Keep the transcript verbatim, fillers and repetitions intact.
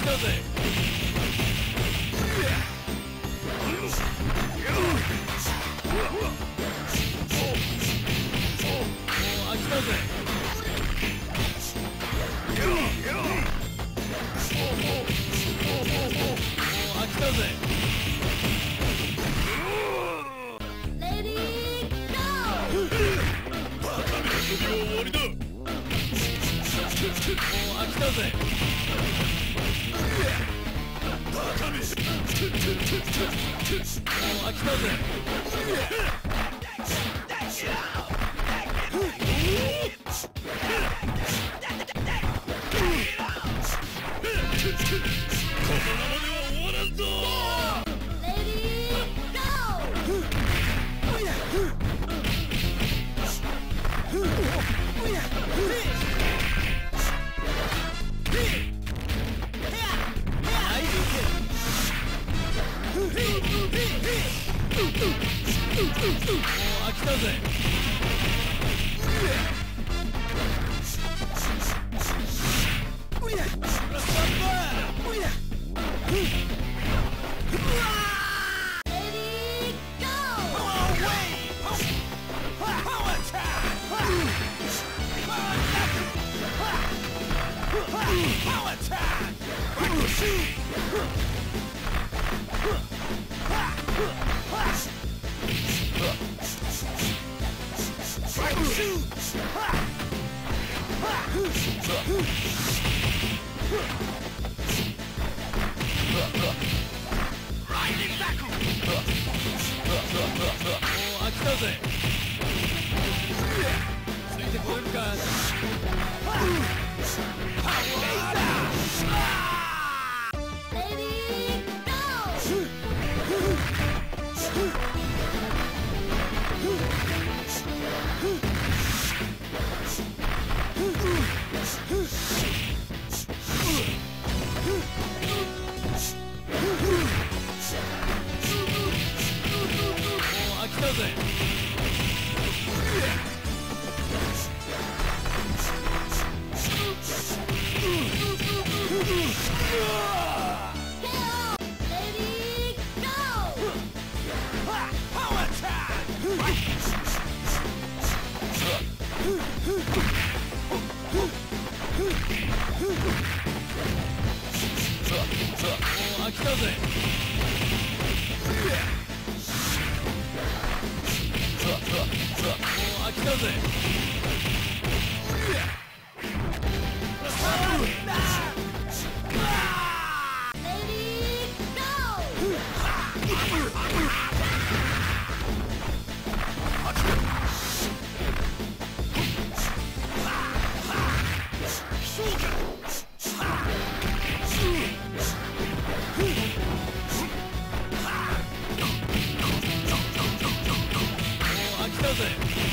たぜ。飽きたぜ。飽きたぜ。 レディーゴー。 バカめの首は終わりだ。もう飽きたぜ。バカめ。もう飽きたぜ。このままでは終わらんぞ。 レディーゴ飽きたぜ。飽きたぜ。ついてこれるか。 レディーゴ飽きたぜ。飽きたぜ。飽きたぜ。飽きたぜ。